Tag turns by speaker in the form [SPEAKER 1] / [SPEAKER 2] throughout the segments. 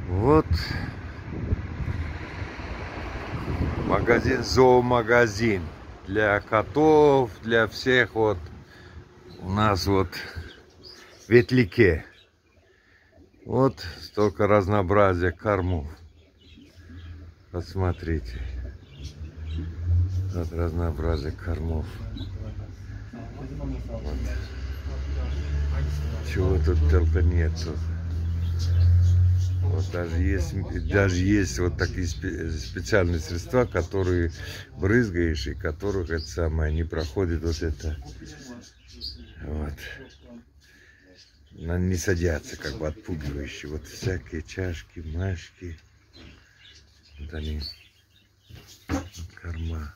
[SPEAKER 1] Вот магазин, зоомагазин для котов, для всех. Вот у нас вот в Ветляке. Вот столько разнообразия кормов. Посмотрите. Вот разнообразие кормов. Вот. Чего тут только нету. Вот даже есть вот такие специальные средства, которые брызгаешь и которых это самое не проходит вот это. Вот. Не садятся, как бы отпугивающие. Вот всякие чашки, машки. Вот они. Вот корма.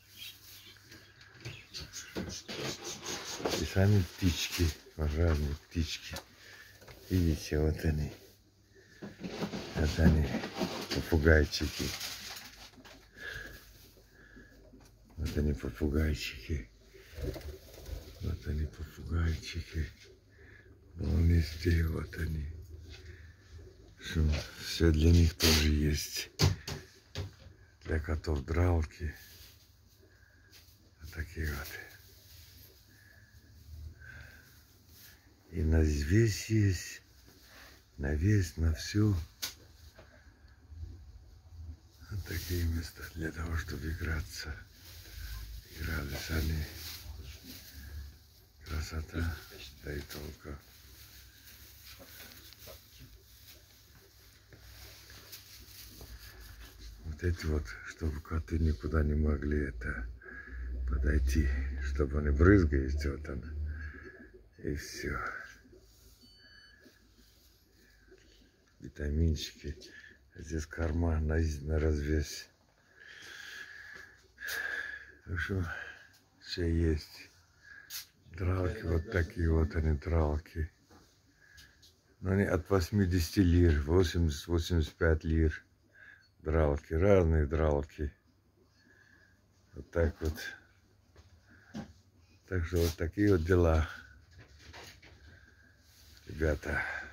[SPEAKER 1] И сами птички, разные птички. Видите, вот они. Вот они, попугайчики. Вот они, попугайчики. Вот они, попугайчики. Вон везде, вот они. Все для них тоже есть. Для котов дралки. Вот такие вот. И на весь есть. На весь, на всю. Вот такие места для того, чтобы играться. Игрались они. Красота, да и только. Вот эти вот, чтобы коты никуда не могли это подойти, чтобы они брызгались, вот он, и все. Витаминчики. Здесь корма на развес. Так что все есть. Дралки, вот такие вот они дралки. Но они от 80 лир, 80-85 лир. Дралки, разные дралки. Вот так вот. Так что вот такие вот дела, ребята.